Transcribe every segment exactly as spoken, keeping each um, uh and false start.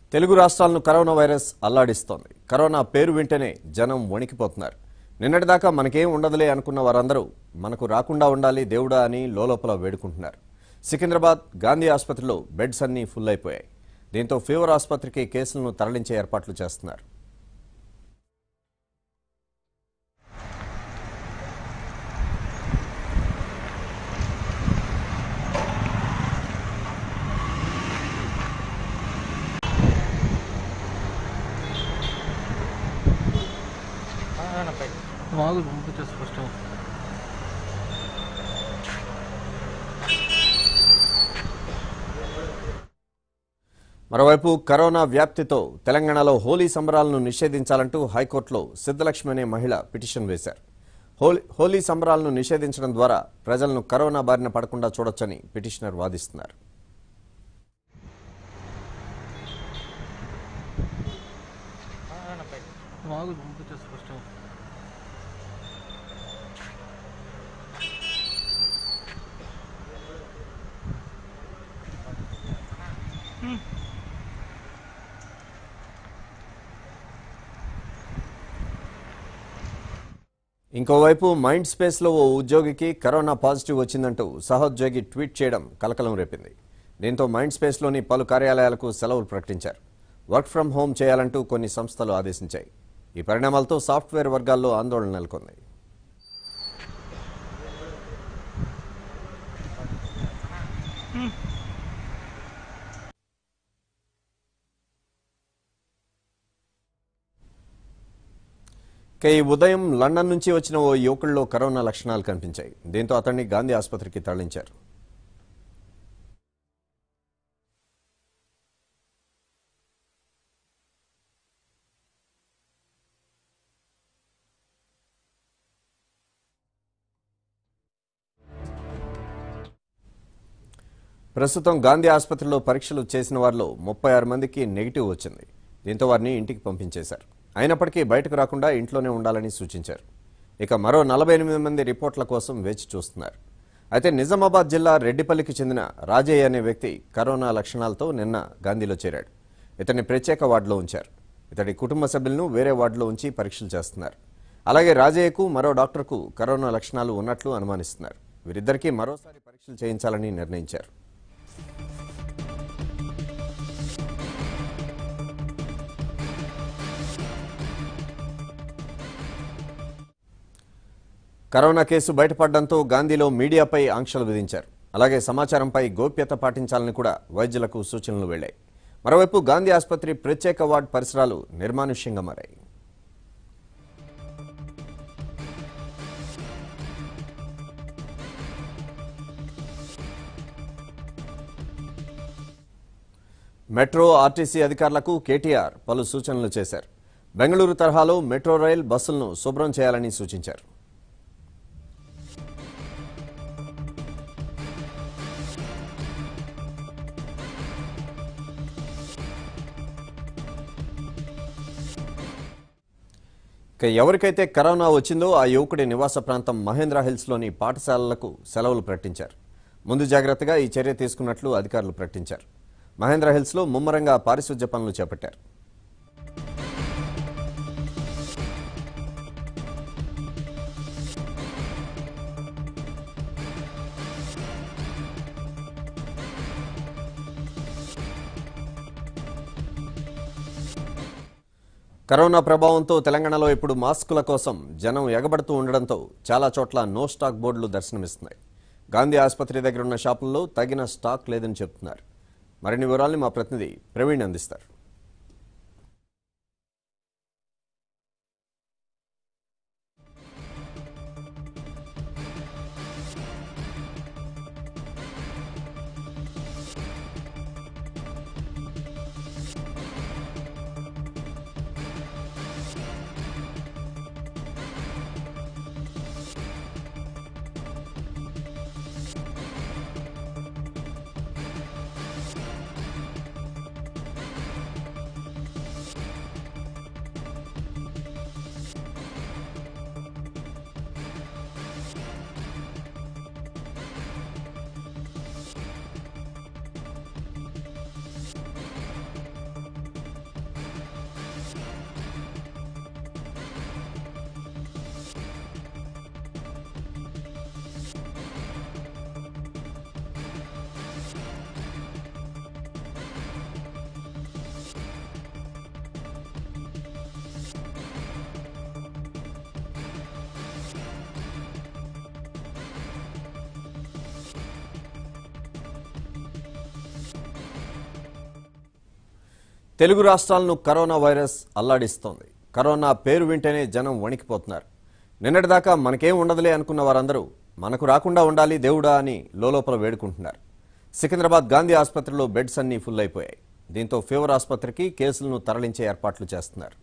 తెలుగు రాష్ట్రాలను corona virus అల్లాడిస్తోంది. Corona పేరు వింటేనే జనం వణికిపోతున్నారు. నిన్నటిదాకా మనకేం ఉండదులే అనుకున్న వారందరూ మనకు రాకుండా ఉండాలి దేవుడా అని లోలోపల వేడుకుంటున్నారు. సికింద్రాబాద్ గాంధీ ఆసుపత్రిలో బెడ్స్ అన్నీ ఫుల్ అయిపోయాయి. దీంతో ఫీవర్ ఆసుపత్రికి కేసులను తరలించే ఏర్పాట్లు చేస్తున్నారు. మరోవైపు కరోనా వ్యాప్తితో తెలంగాణలో హోలీ సంబరాలను నిషేధించాలంటూ హైకోర్టులో సిద్ధలక్ష్మి అనే మహిళ పిటిషన్ వేశారు. హోలీ హోలీ సంబరాలను నిషేధించడం ద్వారా ప్రజలను కరోనా బారిన పడకుండా చూడొచ్చని పిటిషనర్ వాదిస్తున్నారు. ఇంకోవైపు మైండ్ స్పేస్లో ఓ ఉద్యోగికి కరోనా పాజిటివ్ వచ్చిందంటూ సహోద్యోగి ట్వీట్ చేయడం కలకలం రేపింది. దీంతో మైండ్ స్పేస్లోని పలు కార్యాలయాలకు సెలవులు ప్రకటించారు. వర్క్ ఫ్రం హోం చేయాలంటూ కొన్ని సంస్థలు ఆదేశించాయి. ఈ పరిణామాలతో సాఫ్ట్వేర్ వర్గాల్లో ఆందోళన నెలకొంది. ఈ ఉదయం లండన్ నుంచి వచ్చిన ఓ యువకుల్లో కరోనా లక్షణాలు కనిపించాయి. దీంతో అతన్ని గాంధీ ఆసుపత్రికి తరలించారు. ప్రస్తుతం గాంధీ ఆసుపత్రిలో పరీక్షలు చేసిన వారిలో ముప్పై ఆరు మందికి నెగిటివ్ వచ్చింది. దీంతో వారిని ఇంటికి పంపించేశారు. అయినప్పటికీ బయటకు రాకుండా ఇంట్లోనే ఉండాలని సూచించారు. ఇక మరో నలభై ఎనిమిది మంది రిపోర్ట్ల కోసం వేచి చూస్తున్నారు. అయితే నిజామాబాద్ జిల్లా రెడ్డిపల్లికి చెందిన రాజయ్య అనే వ్యక్తి కరోనా లక్షణాలతో నిన్న గాంధీలో చేరాడు. ఇతన్ని ప్రత్యేక వార్డులో ఉంచారు. ఇతడి కుటుంబ సభ్యులను వేరే వార్డులో ఉంచి పరీక్షలు చేస్తున్నారు. అలాగే రాజయ్యకు మరో డాక్టర్కు కరోనా లక్షణాలు ఉన్నట్లు అనుమానిస్తున్నారు. వీరిద్దరికీ మరోసారి పరీక్షలు చేయించాలని నిర్ణయించారు. కరోనా కేసు బయటపడడంతో గాంధీలో మీడియాపై ఆంక్షలు విధించారు. అలాగే సమాచారంపై గోప్యత పాటించాలని కూడా వైద్యులకు సూచనలు వెళ్లాయి. మరోవైపు గాంధీ ఆసుపత్రి ప్రత్యేక వార్డు పరిసరాలు నిర్మానుష్యంగా మారాయి. మెట్రో ఆర్టీసీ అధికారులకు కేటీఆర్ పలు సూచనలు చేశారు. బెంగళూరు తరహాలో మెట్రో రైల్ బస్సులను శుభ్రం చేయాలని సూచించారు. ఇక ఎవరికైతే కరోనా వచ్చిందో ఆ యువకుడి నివాస ప్రాంతం మహేంద్ర హిల్స్లోని పాఠశాలలకు సెలవులు ప్రకటించారు. ముందు జాగ్రత్తగా ఈ చర్య తీసుకున్నట్లు అధికారులు ప్రకటించారు. మహేంద్ర హిల్స్లో ముమ్మరంగా పారిశుధ్య పనులు చేపట్టారు. కరోనా ప్రభావంతో తెలంగాణలో ఇప్పుడు మాస్కుల కోసం జనం ఎగబడుతూ ఉండడంతో చాలా చోట్ల నో స్టాక్ బోర్డులు దర్శనమిస్తున్నాయి. గాంధీ ఆసుపత్రి దగ్గర ఉన్న షాపుల్లో తగిన స్టాక్ లేదని చెబుతున్నారు. మరిన్ని వివరాలను మా ప్రతినిధి ప్రవీణ్ అందిస్తారు. తెలుగు రాష్ట్రాలను కరోనా వైరస్ అల్లాడిస్తోంది. కరోనా పేరు వింటేనే జనం వణికిపోతున్నారు. నిన్నటిదాకా మనకేం ఉండదులే అనుకున్న వారందరూ మనకు రాకుండా ఉండాలి దేవుడా అని లోలోపల వేడుకుంటున్నారు. సికింద్రాబాద్ గాంధీ ఆసుపత్రిలో బెడ్స్ అన్నీ ఫుల్ అయిపోయాయి. దీంతో ఫీవర్ ఆసుపత్రికి కేసులను తరలించే ఏర్పాట్లు చేస్తున్నారు.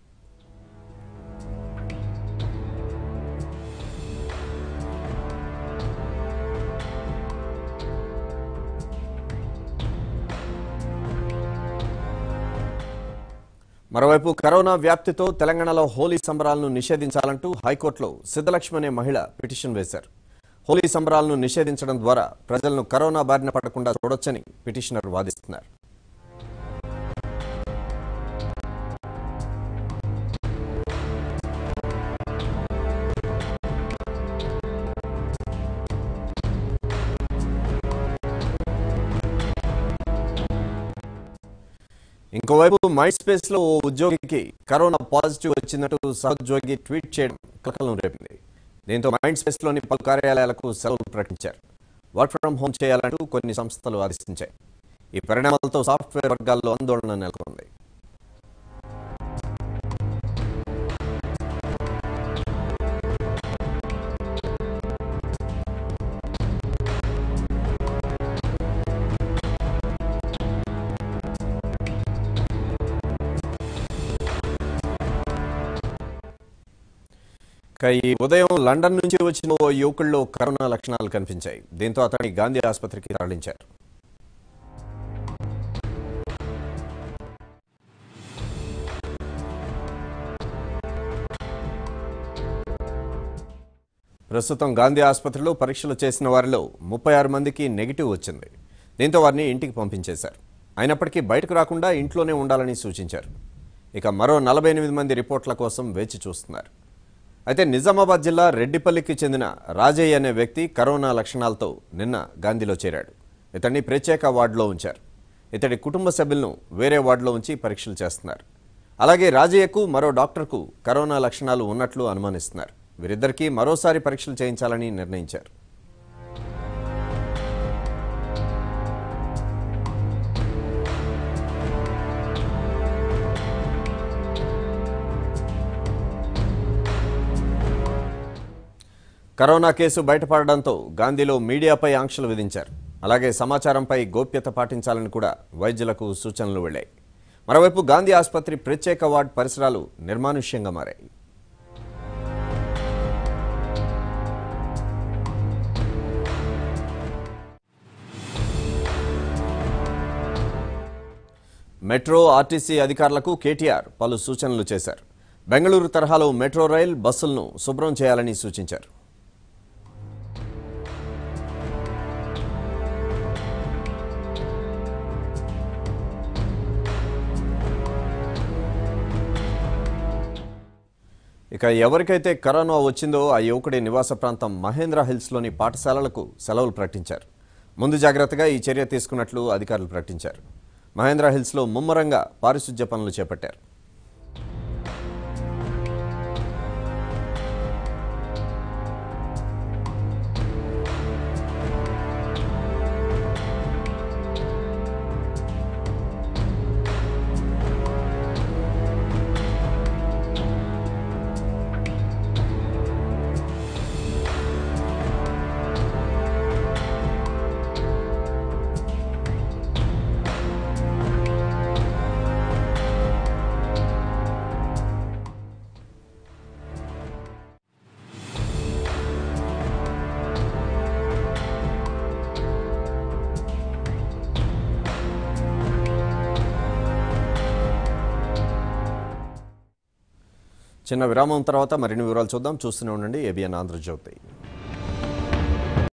మరోవైపు కరోనా వ్యాప్తితో తెలంగాణలో హోలీ సంబరాలను నిషేధించాలంటూ హైకోర్టులో సిద్ధలక్ష్మి అనే మహిళ పిటిషన్ వేశారు. హోలీ సంబరాలను నిషేధించడం ద్వారా ప్రజలను కరోనా బారిన పడకుండా చూడొచ్చని పిటిషనర్ వాదిస్తున్నారు. ఇంకోవైపు మైండ్ లో ఓ ఉద్యోగికి కరోనా పాజిటివ్ వచ్చినట్టు సహోద్యోగి ట్వీట్ చేయడం కలకలం రేపింది. దీంతో మైండ్ స్పేస్ లోని పలు కార్యాలయాలకు సెలవులు ప్రకటించారు. వర్క్ ఫ్రం హోం చేయాలంటూ కొన్ని సంస్థలు ఆదేశించాయి. ఈ పరిణామాలతో సాఫ్ట్వేర్ వర్గాల్లో ఆందోళన నెలకొంది. ఈ ఉదయం లండన్ నుంచి వచ్చిన ఓ యువకుల్లో కరోనా లక్షణాలు కనిపించాయి. దీంతో అతన్ని గాంధీ ఆసుపత్రికి తరలించారు. ప్రస్తుతం గాంధీ ఆసుపత్రిలో పరీక్షలు చేసిన వారిలో ముప్పై ఆరు మందికి నెగిటివ్ వచ్చింది. దీంతో వారిని ఇంటికి పంపించేశారు. అయినప్పటికీ బయటకు రాకుండా ఇంట్లోనే ఉండాలని సూచించారు. ఇక మరో నలభై ఎనిమిది మంది రిపోర్ట్ల కోసం వేచి చూస్తున్నారు. అయితే నిజామాబాద్ జిల్లా రెడ్డిపల్లికి చెందిన రాజయ్య అనే వ్యక్తి కరోనా లక్షణాలతో నిన్న గాంధీలో చేరాడు. ఇతన్ని ప్రత్యేక వార్డులో ఉంచారు. ఇతడి కుటుంబ సభ్యులను వేరే వార్డులో ఉంచి పరీక్షలు చేస్తున్నారు. అలాగే రాజయ్యకు మరో డాక్టర్కు కరోనా లక్షణాలు ఉన్నట్లు అనుమానిస్తున్నారు. వీరిద్దరికీ మరోసారి పరీక్షలు చేయించాలని నిర్ణయించారు. కరోనా కేసు బయటపడడంతో గాంధీలో మీడియాపై ఆంక్షలు విధించారు. అలాగే సమాచారంపై గోప్యత పాటించాలని కూడా వైద్యులకు సూచనలు వెళ్లాయి. మరోవైపు గాంధీ ఆసుపత్రి ప్రత్యేక వార్డు పరిసరాలు నిర్మానుష్యంగా మారాయి. మెట్రో ఆర్టీసీ అధికారులకు కేటీఆర్ పలు సూచనలు చేశారు. బెంగళూరు తరహాలో మెట్రో రైల్ బస్సులను శుభ్రం చేయాలని సూచించారు. ఇక ఎవరికైతే కరోనా వచ్చిందో ఆ యువకుడి నివాస ప్రాంతం మహేంద్ర హిల్స్లోని పాఠశాలలకు సెలవులు ప్రకటించారు. ముందు జాగ్రత్తగా ఈ చర్య తీసుకున్నట్లు అధికారులు ప్రకటించారు. మహేంద్ర హిల్స్లో ముమ్మరంగా పారిశుధ్య పనులు చేపట్టారు. చిన్న విరామం తర్వాత మరిన్ని వివరాలు చూద్దాం. చూస్తూనే ఉండండి ఏబిఎన్ ఆంధ్రజ్యోతి.